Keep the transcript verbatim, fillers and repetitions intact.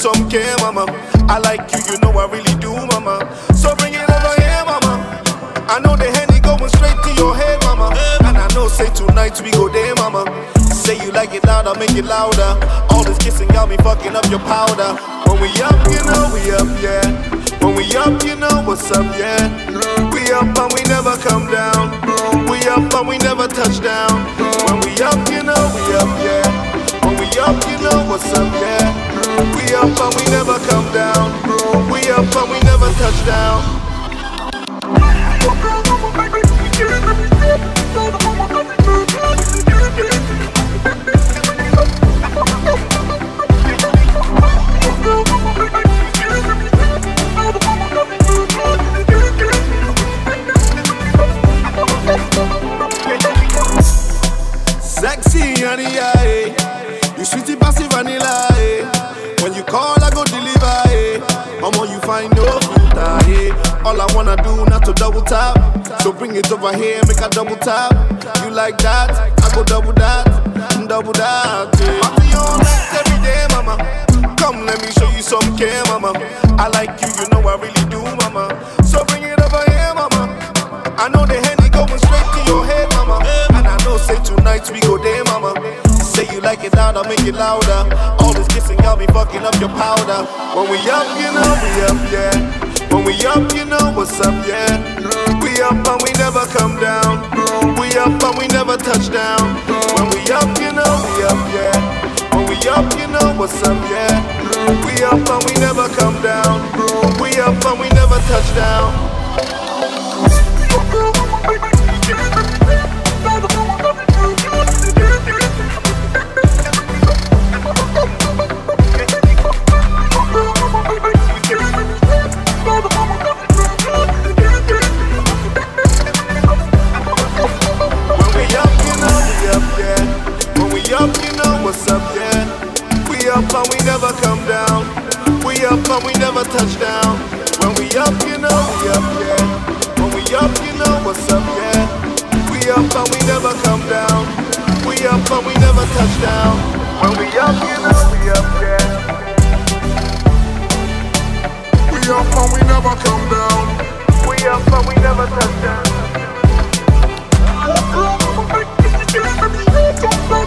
some care, mama. I like you, you know I really do, mama. So bring it over here, mama. I know the Henny going straight to your head, mama. And I know say tonight we go there, mama. Say you like it louder, make it louder. All this kissing got me fucking up your powder. When we up, you know we up, yeah. When we up, you know what's up, yeah. We up and we never come down. We up and we never touch down. When we up, you know we up, yeah. When we up, you know what's up, yeah. We up and we never come down. We up and we never touch down. Sexy honey, yeah. You sweetie passive vanilla, eh. When you call, I go deliver, eh. Mama, you find no filter, eh. All I wanna do not to double tap. So bring it over here, make a double tap. You like that? I go double that, double that, eh. Party all night every day, mama. Come, let me show you some care, mama. I like you, you know I really do, mama. So bring it over here, mama. I know the Henny going straight to your head, mama. And I know say tonight we go there, mama. Say you like it louder, make it louder. All this kissing got me fucking up your powder. When we up, you know we up, yeah. When we up, you know what's up, yeah. We up and we never come down. We up and we never touch down. When we up, you know we up, yeah. When we up, you know what's up, yeah. We up and we never come down. We up and we never touch down. And we never come down. We up and we never touch down. When we up, you know we up, yeah. When we up, you know what's up, yeah. We up and we never come down. We up and we never touch down. When we up, you know we up, yeah. We up and we never come down. We up and we never touch down.